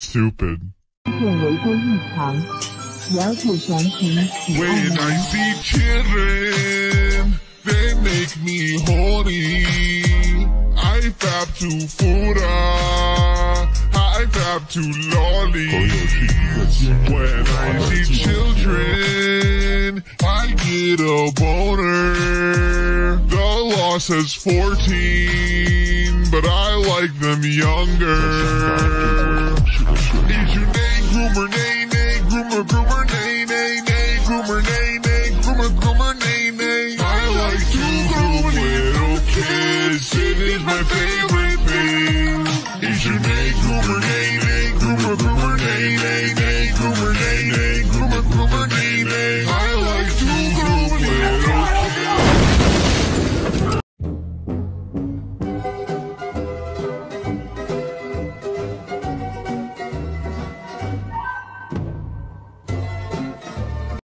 stupid. When I see children, they make me horny. I fab to Fura, I fab to lollies. When I see children, I get a boner. The law says 14, but I like them younger. Is your name Groomer, nay, nay, Groomer, Groomer, nay?